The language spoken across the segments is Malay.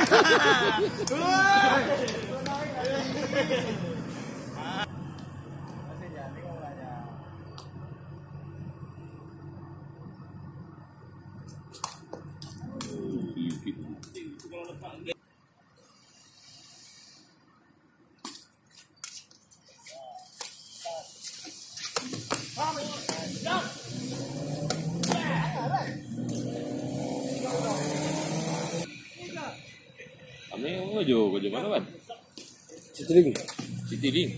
Kami kerja mana kan? Citiring. Citiring.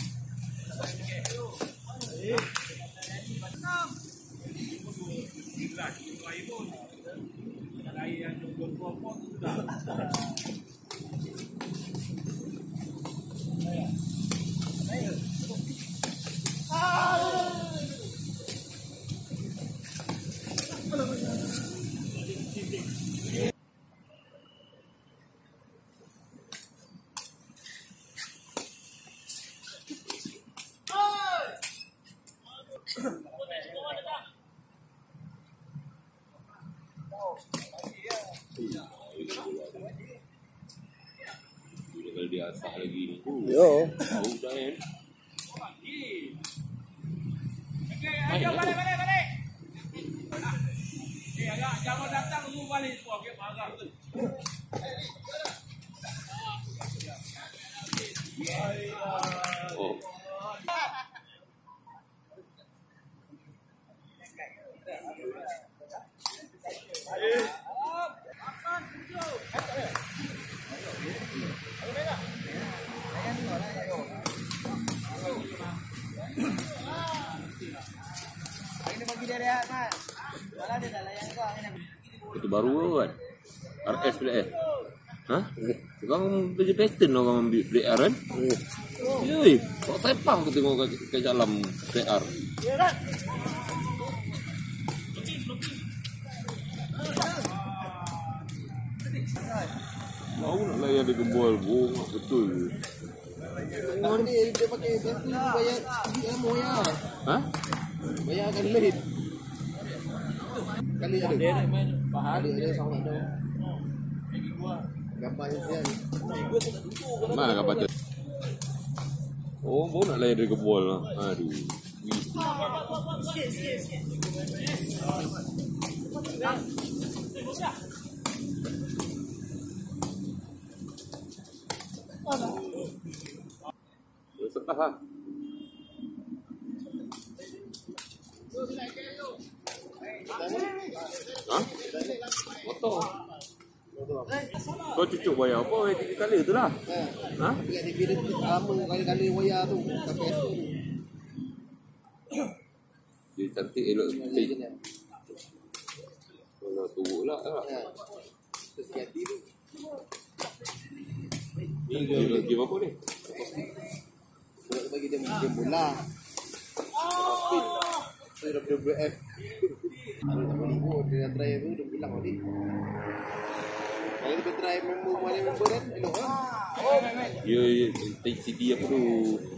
Kalau dia asah lagi ni. Yo. Tahu dah kan. Balik. Agak jangan datang dulu balik. Okey, marah tu. Oh. Itu baru kan? RS PLR. Hah? Orang kerja pattern orang ambil PLR kan? Yoi, kok sepah aku tengok ke dalam PLR. Mau nak layan dia kebol, bongak betul. Orang ni dia pakai bateri bayar ilmu ya. Hah? Bayar kali lain. Kali ada. Kali ada sama ada. Gambar yang sian. Mana gambar tu? Oh, baru nak layan dia kebol lah. Aduh. Sikit. Setah lah. Hah? Motor. Kau cucuk wayar apa? Wayar 3 kali tu lah. Ha? Dekat TV dia lama kali-kali wayar tu. Sampai S tu. Dia cantik elok. Kalau turut lah. Terus ganti tu. Ni game apa ni? Nak bagi dia game bola. Speed. Tu WWF. Ada tak boleh pun dia try tu dia bilang tadi. Kalau dia try member kan elok kan? Ya, take CD apa tu?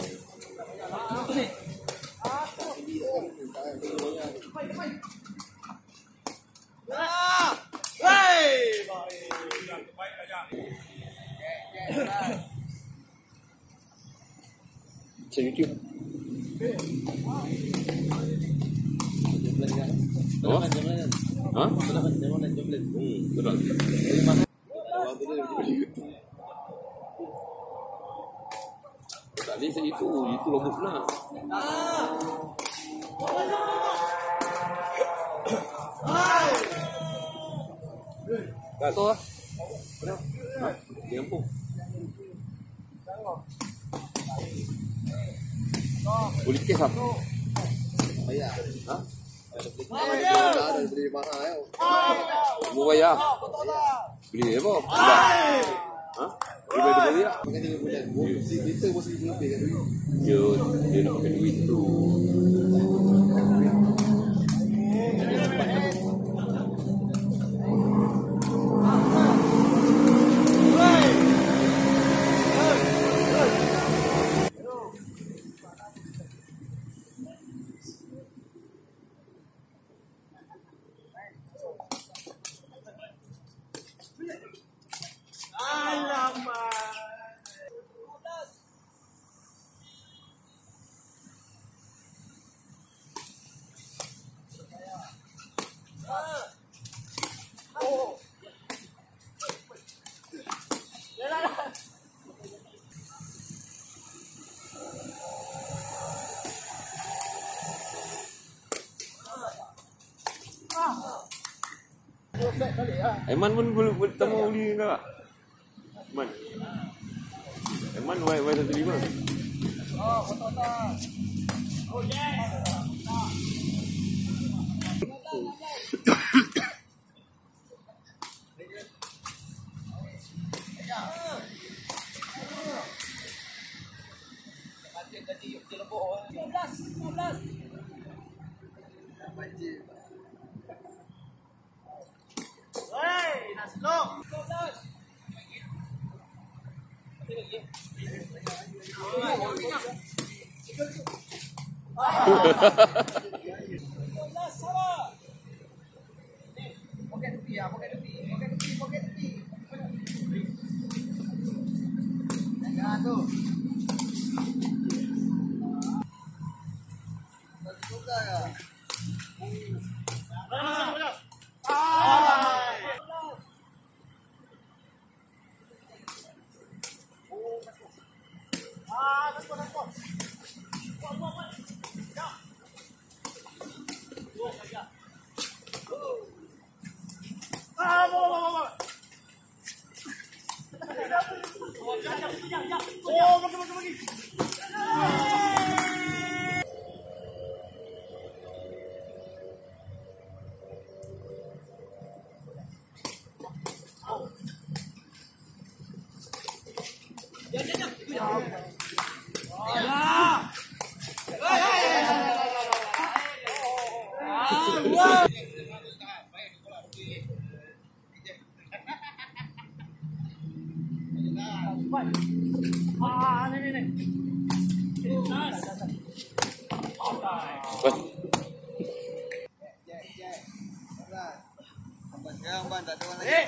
Cek YouTube. Oh? Ha? Betul. Tak boleh saya itu lombok pula. Tahu ah. Ha? Di kampung. Boleh kes apa? Bayar. Ha? Ada beli mahal ya. Mau bayar? Beli apa? Ha? Beli beli ya? Pakai 3 bulan. Kita mesti lebih kan duit. Dia nak pakai duit tu. Aiman pun boleh temu beli tak? Aiman Y135. Oh, foto-foto. Oh, yes. Hei, nak slow.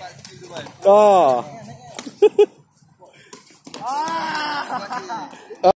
Oh.